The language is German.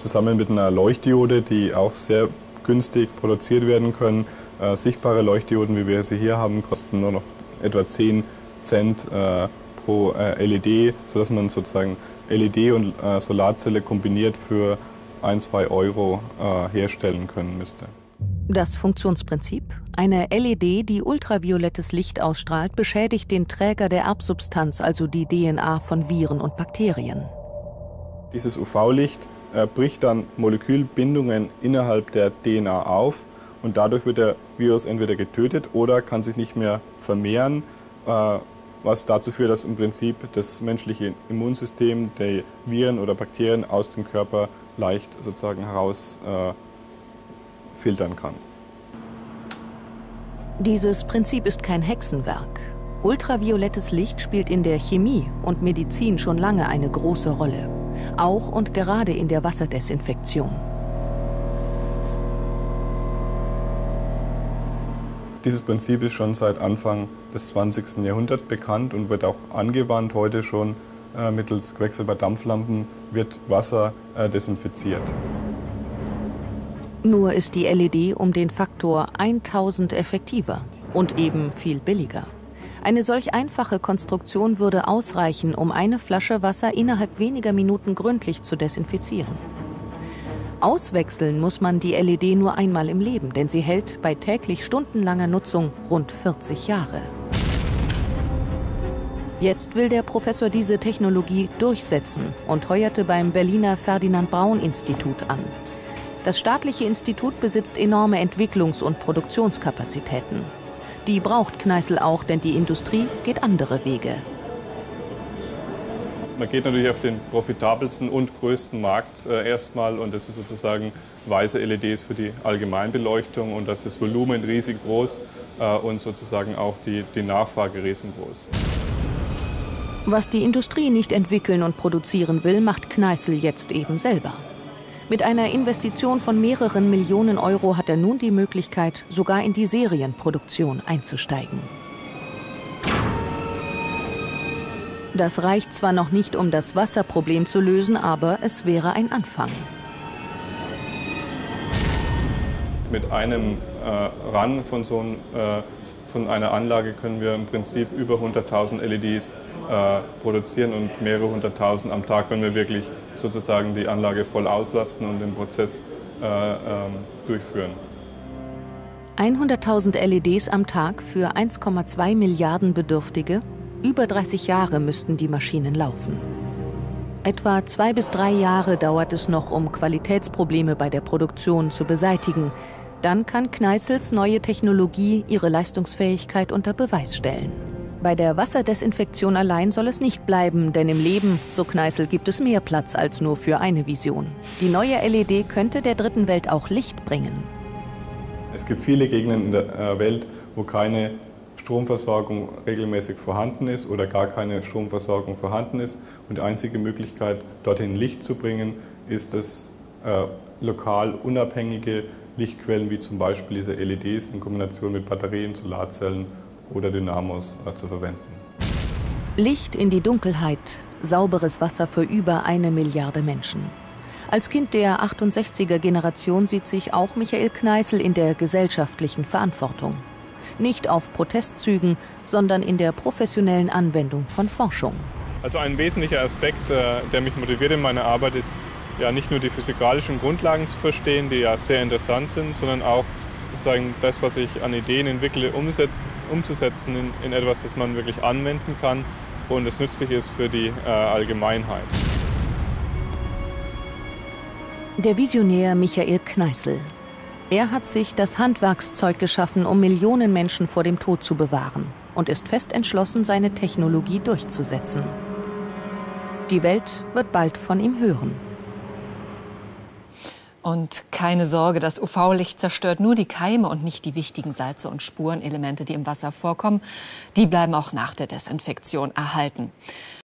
zusammen mit einer Leuchtdiode, die auch sehr günstig produziert werden können. Sichtbare Leuchtdioden, wie wir sie hier haben, kosten nur noch etwa 10 Cent pro LED, sodass man sozusagen LED und Solarzelle kombiniert für 1–2 Euro herstellen können müsste. Das Funktionsprinzip? Eine LED, die ultraviolettes Licht ausstrahlt, beschädigt den Träger der Erbsubstanz, also die DNA von Viren und Bakterien. Dieses UV-Licht bricht dann Molekülbindungen innerhalb der DNA auf und dadurch wird der Virus entweder getötet oder kann sich nicht mehr vermehren, was dazu führt, dass im Prinzip das menschliche Immunsystem die Viren oder Bakterien aus dem Körper leicht sozusagen herausfiltern kann. Dieses Prinzip ist kein Hexenwerk. Ultraviolettes Licht spielt in der Chemie und Medizin schon lange eine große Rolle. Auch und gerade in der Wasserdesinfektion. Dieses Prinzip ist schon seit Anfang des 20. Jahrhunderts bekannt und wird auch angewandt. Heute schon mittels Quecksilberdampflampen wird Wasser desinfiziert. Nur ist die LED um den Faktor 1000 effektiver und eben viel billiger. Eine solch einfache Konstruktion würde ausreichen, um eine Flasche Wasser innerhalb weniger Minuten gründlich zu desinfizieren. Auswechseln muss man die LED nur einmal im Leben, denn sie hält bei täglich stundenlanger Nutzung rund 40 Jahre. Jetzt will der Professor diese Technologie durchsetzen und heuerte beim Berliner Ferdinand-Braun-Institut an. Das staatliche Institut besitzt enorme Entwicklungs- und Produktionskapazitäten. Die braucht Kneißl auch, denn die Industrie geht andere Wege. Man geht natürlich auf den profitabelsten und größten Markt erstmal und das ist sozusagen weiße LEDs für die Allgemeinbeleuchtung und das ist Volumen riesig groß und sozusagen auch die Nachfrage riesengroß. Was die Industrie nicht entwickeln und produzieren will, macht Kneißl jetzt eben selber. Mit einer Investition von mehreren Millionen Euro hat er nun die Möglichkeit, sogar in die Serienproduktion einzusteigen. Das reicht zwar noch nicht, um das Wasserproblem zu lösen, aber es wäre ein Anfang. Mit einem Run von einer Anlage können wir im Prinzip über 100.000 LEDs produzieren und mehrere 100.000 am Tag, wenn wir wirklich sozusagen die Anlage voll auslasten und den Prozess durchführen. 100.000 LEDs am Tag für 1,2 Milliarden Bedürftige? Über 30 Jahre müssten die Maschinen laufen. Etwa 2 bis 3 Jahre dauert es noch, um Qualitätsprobleme bei der Produktion zu beseitigen. Dann kann Kneißls neue Technologie ihre Leistungsfähigkeit unter Beweis stellen. Bei der Wasserdesinfektion allein soll es nicht bleiben, denn im Leben, so Kneißl, gibt es mehr Platz als nur für eine Vision. Die neue LED könnte der dritten Welt auch Licht bringen. Es gibt viele Gegenden in der Welt, wo keine Stromversorgung regelmäßig vorhanden ist oder gar keine Stromversorgung vorhanden ist. Und die einzige Möglichkeit, dorthin Licht zu bringen, ist es, lokal unabhängige Lichtquellen wie zum Beispiel diese LEDs in Kombination mit Batterien, Solarzellen oder Dynamos zu verwenden. Licht in die Dunkelheit, sauberes Wasser für über 1 Milliarde Menschen. Als Kind der 68er-Generation sieht sich auch Michael Kneißl in der gesellschaftlichen Verantwortung. Nicht auf Protestzügen, sondern in der professionellen Anwendung von Forschung. Also ein wesentlicher Aspekt, der mich motiviert in meiner Arbeit, ist ja nicht nur die physikalischen Grundlagen zu verstehen, die ja sehr interessant sind, sondern auch sozusagen das, was ich an Ideen entwickle, umzusetzen in etwas, das man wirklich anwenden kann und das nützlich ist für die Allgemeinheit. Der Visionär Michael Kneißl. Er hat sich das Handwerkszeug geschaffen, um Millionen Menschen vor dem Tod zu bewahren und ist fest entschlossen, seine Technologie durchzusetzen. Die Welt wird bald von ihm hören. Und keine Sorge, das UV-Licht zerstört nur die Keime und nicht die wichtigen Salze und Spurenelemente, die im Wasser vorkommen. Die bleiben auch nach der Desinfektion erhalten.